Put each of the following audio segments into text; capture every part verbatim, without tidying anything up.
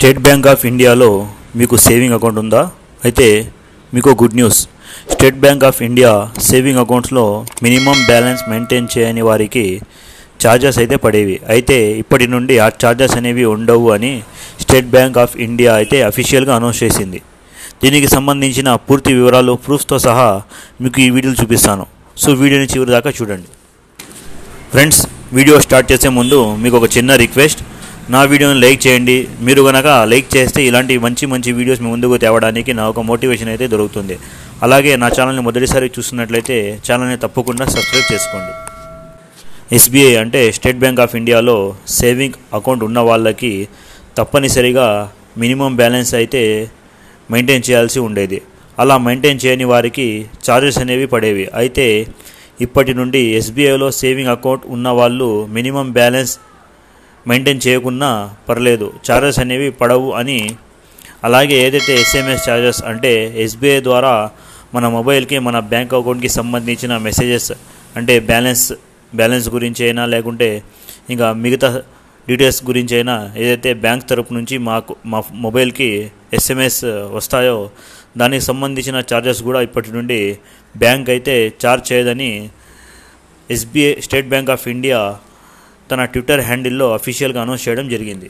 State Bank of ఇండియాలో మీకు saving account ఉందా? అయితే మీకు good news. State Bank of India saving అకౌంట్స్లో మినిమం బ్యాలెన్స్ మెయింటైన్ చేయని వారికి ఛార్జెస్ అయితే పడేవి. అయితే ఇప్పటి నుండి ఆ ఛార్జెస్ అనేవి ఉండవు అని స్టేట్ బ్యాంక్ ఆఫ్ ఇండియా అయితే అఫీషియల్గా అనౌన్స్ చేసింది. దీనికి సంబంధించిన పూర్తి వివరాలు ప్రూఫ్తో సహా మీకు ఈ వీడియోలు చూపిస్తాను. సో వీడియోని చివరి దాకా చూడండి. ఫ్రెండ్స్, వీడియో స్టార్ట్ చేసే ముందు మీకు ఒక చిన్న రిక్వెస్ట్. నా వీడియోని లైక్ చేయండి. మీరు కనుక లైక్ చేస్తే ఇలాంటి మంచి మంచి వీడియోస్ మీ ముందుకు తేవడానికి నా ఒక మోటివేషన్ అయితే దొరుకుతుంది. అలాగే నా ఛానల్ని మొదటిసారి చూస్తున్నట్లయితే ఛానల్ని తప్పకుండా సబ్స్క్రైబ్ చేసుకోండి. ఎస్బీఐ అంటే స్టేట్ బ్యాంక్ ఆఫ్ ఇండియాలో సేవింగ్ అకౌంట్ ఉన్న వాళ్ళకి తప్పనిసరిగా మినిమం బ్యాలెన్స్ అయితే మెయింటైన్ చేయాల్సి ఉండేది. అలా మెయింటైన్ చేయని వారికి ఛార్జెస్ అనేవి పడేవి. అయితే ఇప్పటి నుండి ఎస్బీఐలో సేవింగ్ అకౌంట్ ఉన్న వాళ్ళు మినిమం బ్యాలెన్స్ మెయింటైన్ చేయకున్నా పర్లేదు, ఛార్జెస్ అనేవి పడవు అని. అలాగే ఏదైతే ఎస్ఎంఎస్ ఛార్జెస్ అంటే ఎస్బీఐ ద్వారా మన మొబైల్కి మన బ్యాంక్ అకౌంట్కి సంబంధించిన మెసేజెస్ అంటే బ్యాలెన్స్ బ్యాలెన్స్ గురించి అయినా లేకుంటే ఇంకా మిగతా డీటెయిల్స్ గురించి అయినా ఏదైతే బ్యాంక్ తరపు నుంచి మాకు మా మొబైల్కి ఎస్ఎంఎస్ వస్తాయో దానికి సంబంధించిన ఛార్జెస్ కూడా ఇప్పటి నుండి బ్యాంక్ అయితే ఛార్జ్ చేయదని SBI State Bank of India తన ట్విట్టర్ హ్యాండిల్లో అఫీషియల్గా అనౌన్స్ చేయడం జరిగింది.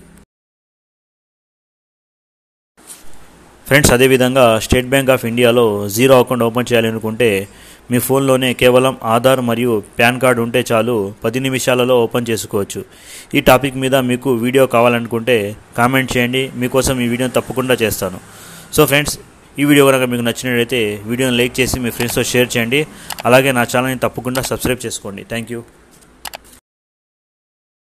ఫ్రెండ్స్, అదేవిధంగా స్టేట్ బ్యాంక్ ఆఫ్ ఇండియాలో జీరో అకౌంట్ ఓపెన్ చేయాలనుకుంటే మీ ఫోన్లోనే కేవలం ఆధార్ మరియు పాన్ కార్డు ఉంటే చాలు, పది నిమిషాలలో ఓపెన్ చేసుకోవచ్చు. ఈ టాపిక్ మీద మీకు వీడియో కావాలనుకుంటే కామెంట్ చేయండి, మీకోసం ఈ వీడియోని తప్పకుండా చేస్తాను. సో ఫ్రెండ్స్, ఈ వీడియో కనుక మీకు నచ్చినట్లయితే వీడియోని లైక్ చేసి మీ ఫ్రెండ్స్తో షేర్ చేయండి. అలాగే నా ఛానల్ని తప్పకుండా సబ్స్క్రైబ్ చేసుకోండి. Thank you.